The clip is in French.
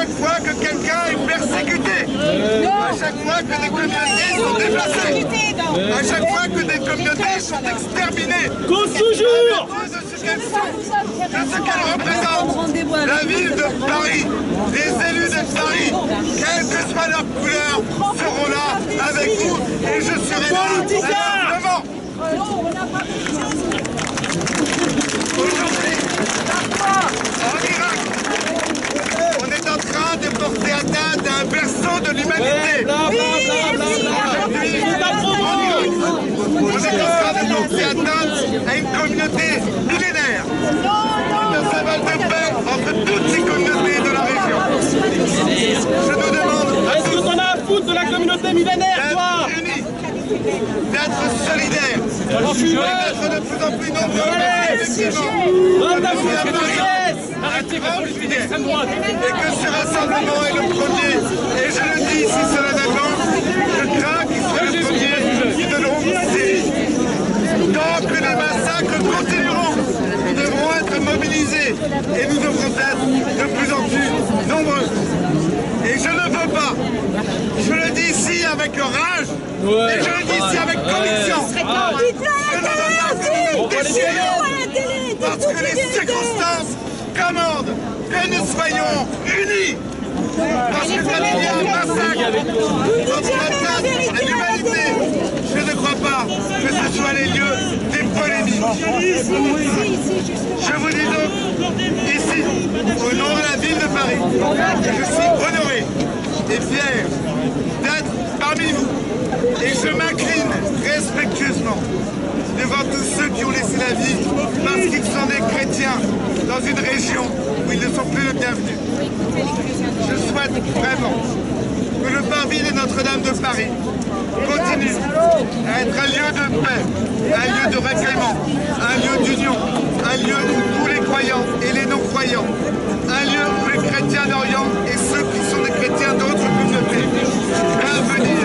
chaque fois que quelqu'un est persécuté, à chaque fois que des communautés sont déplacées, à chaque fois que des communautés sont exterminées, cause toujours de ce qu'elles sont, de ce qu'elles représentent, la ville de Paris, les élus de Paris, quelle que soit leur couleur, seront là avec vous et je serai là devant. Aujourd'hui, en Irak, on est en train de porter atteinte à un berceau de l'humanité. On est en train de porter atteinte à une communauté millénaire. Un symbole de paix entre toutes ces communautés de la région. Je nous demande est-ce que t'en as à foutre de la communauté millénaire, toi? d'être unis, d'être solidaires, d'être de plus en plus nombreux. Arrêtez votre politique d'extrême droite. Et que ce rassemblement est le premier, et je le dis ici solennellement, je crains qu'il soit le premier de longue série. Tant que les massacres continueront, nous devrons être mobilisés et nous devrons être de plus en plus nombreux. Et je ne veux pas, je le dis ici avec rage, et je le dis ici avec conviction, je ne veux pas que nous nous déchirions, parce que les circonstances commandent que nous soyons unis. Parce que quand il y a un massacre contre l'atteinte à l'humanité, je ne crois pas que ce soit les lieux des polémiques. Je vous dis donc, ici, au nom de la ville de Paris, que je suis honoré et fier d'être parmi vous. Et je m'incline respectueusement devant tous ceux qui ont laissé la vie parce qu'ils sont des chrétiens dans une région où ils ne sont plus les bienvenus. Je souhaite vraiment que le parvis de Notre-Dame de Paris continue à être un lieu de paix, un lieu de recueillement, un lieu d'union, un lieu où tous les croyants et les non-croyants, un lieu où les chrétiens d'Orient et ceux qui sont des chrétiens d'autres communautés peuvent venir